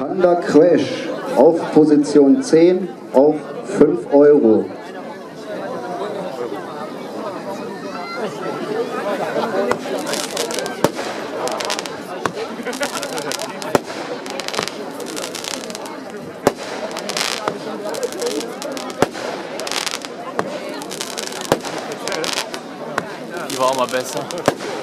Thunder Crash auf Position 10 auf 5 €. Die war auch mal besser.